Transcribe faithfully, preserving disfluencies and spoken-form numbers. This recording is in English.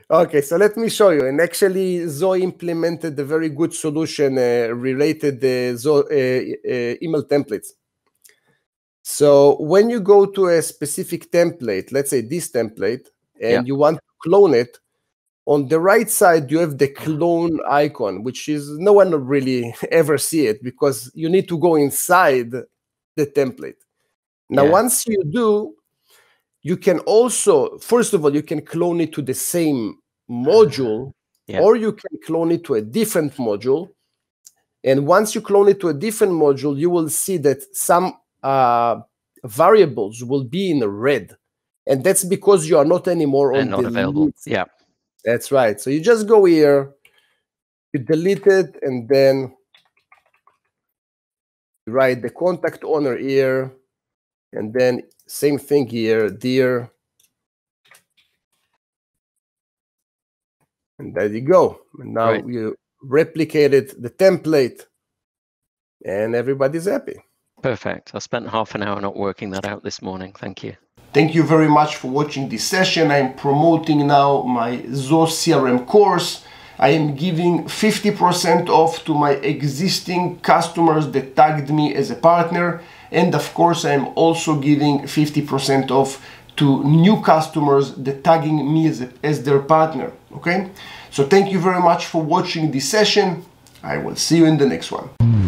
Okay, so let me show you. And actually, Zoe implemented a very good solution uh, related to uh, uh, email templates. So when you go to a specific template, let's say this template, and yeah. you want to clone it, on the right side, you have the clone icon, which is no one will really ever see it because you need to go inside the template. Now, yeah. once you do, you can also, first of all, you can clone it to the same module, yeah. or you can clone it to a different module. And once you clone it to a different module, you will see that some uh, variables will be in red. And that's because you are not anymore on not the available. list. Yeah. That's right. So you just go here, you delete it, and then you write the contact owner here, and then same thing here, dear. And there you go. And now right. you replicated the template, and everybody's happy. Perfect. I spent half an hour not working that out this morning. Thank you. Thank you very much for watching this session. I'm promoting now my Zoho C R M course. I am giving fifty percent off to my existing customers that tagged me as a partner. And of course, I'm also giving fifty percent off to new customers that tagging me as, a, as their partner. Okay? So thank you very much for watching this session. I will see you in the next one.